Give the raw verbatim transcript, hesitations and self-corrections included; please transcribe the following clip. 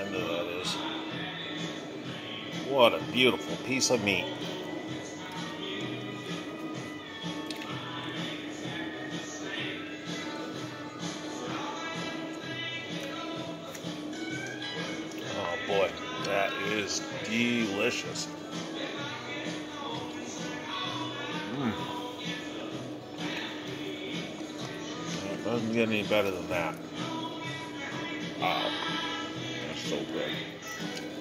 tender that is. What a beautiful piece of meat. Oh boy, that is delicious. Mm. It doesn't get any better than that. Wow, that's so good.